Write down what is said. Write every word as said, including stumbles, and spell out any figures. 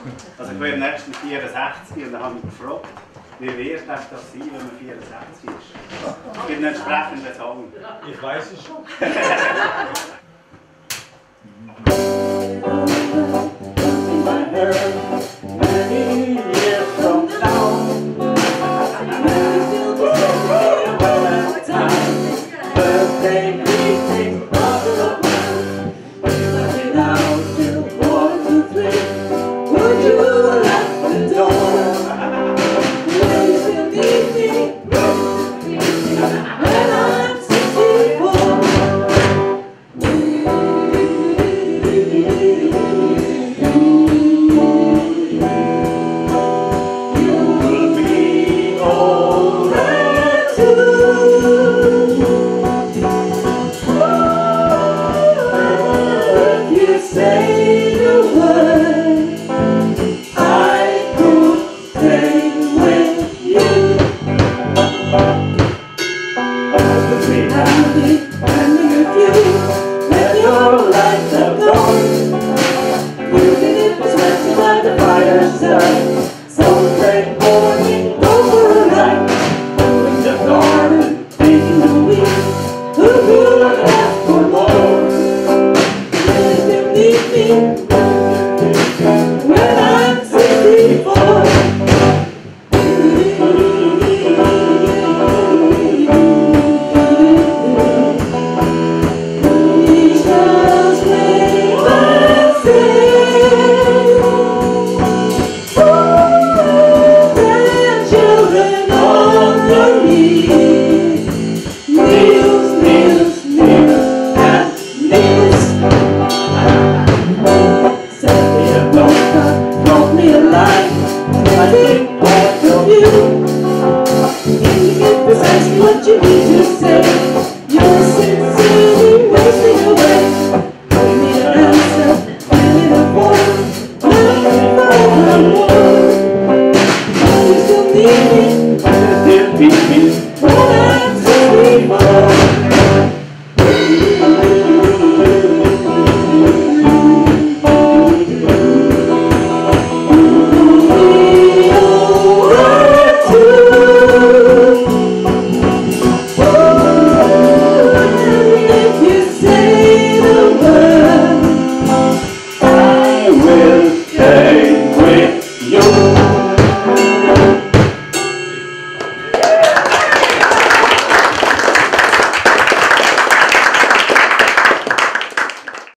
Also ich bin im nächsten vierundsechzig und dann habe ich gefragt, wie wird das sein, wenn man vierundsechzig ist? Es gibt einen entsprechenden Song. Ich weiß es schon. So great.